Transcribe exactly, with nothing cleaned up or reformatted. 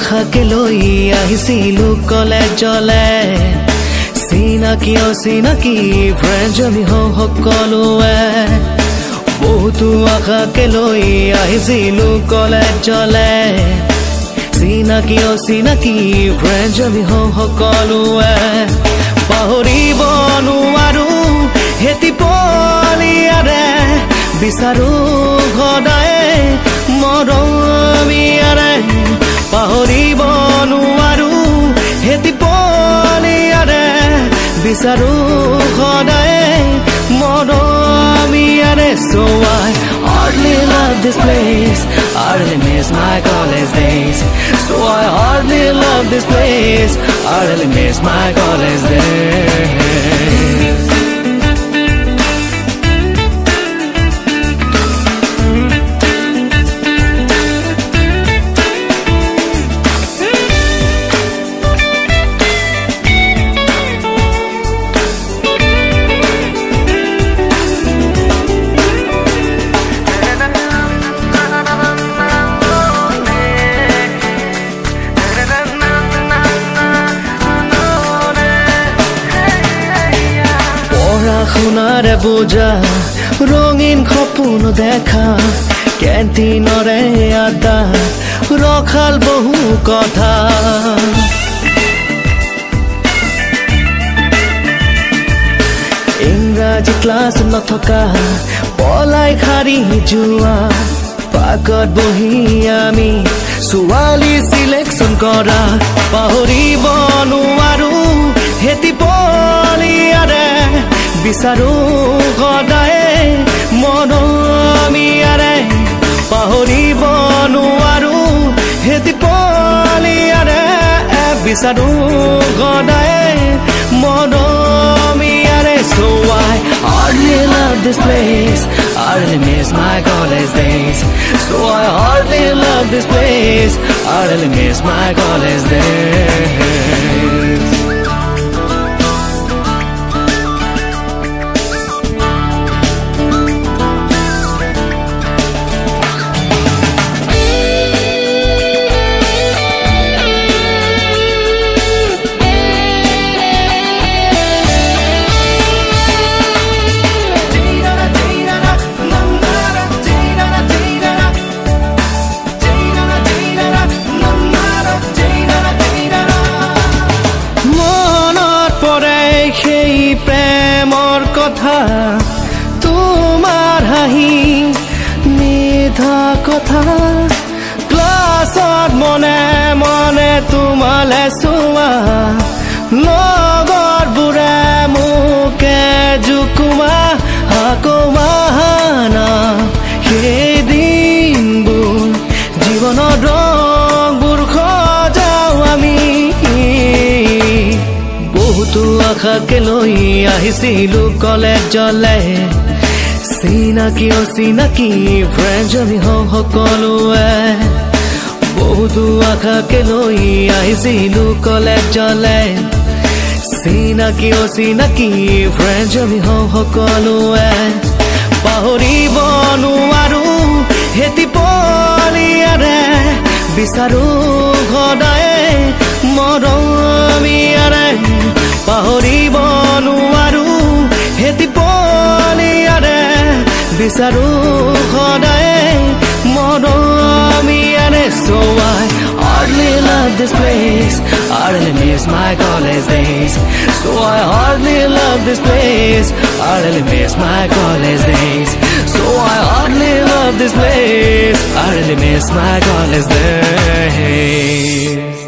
আশাকে লৈ আহিছিলো কলেজলে চিনাকি অচিনাকি ফ্ৰেণ্ড আমি হওঁ সকলোৱে বহুতো আশাকে লৈ আহিছিলো কলেজলে চিনাকি অচিনাকি ফ্ৰেণ্ড আমি হওঁ সকলোৱে পাহৰিব নোৱাৰো হেতি পলিয়াৰে বিচাৰো সদায় মৰমিয়াৰে পাহৰিব নোৱাৰো হেতি পলিয়াৰে বিচাৰো সদায় মৰমিয়াৰে so I hardly love this place I really miss my college days so I hardly love this place I really miss my college days শুনাৰে বোজা ৰঙীন সপোন দেখা কেণ্টিনৰে আড্ডা ৰখাল বহু কথা ইংৰাজী ক্লাছ নথকা পলাই খাৰি যোৱা পাকত বহি আমি ছোৱালী চিলেকশ্যন কৰা পাহৰিব নোৱাৰো হেতি পলিয়াৰে বিচাৰো সদায় মৰমিয়াৰে পাহৰিব নোৱাৰো হেতি পলিয়াৰে বিচাৰো সদায় মৰমিয়াৰে so I hardly love this place I really miss my college days so I hardly love this place I really miss my college days প্ৰেমৰ কথা তোমাৰ হাঁহি মিঠা কথা ক্লাছত মনে মনে তোমালে চোৱা লগৰ বুঢ়া মোকে জুকুমা হাকোমানা সেই দিনবোৰ জীৱনৰ ৰংবোৰ খজাও আমি বহুতো আশাকে লৈ আহিছিলো কলেজলে চিনাকি অচিনাকি ফ্ৰেণ্ড আমি হওঁ সকলোৱে বহুতো আশাকে লৈ আহিছিলো কলেজলে চিনাকি অচিনাকি ফ্ৰেণ্ড আমি হওঁ সকলোৱে পাহৰিব নোৱাৰো হেতি পলিয়াৰে বিচাৰো সদায় মৰমিয়াৰে পাহৰিব নোৱাৰো হেতি পলিয়াৰে বিচাৰো সদায় মৰমিয়াৰে so I hardly love this place I really miss my college days so I hardly love this place I really miss my college days so I hardly love this place I really miss my college days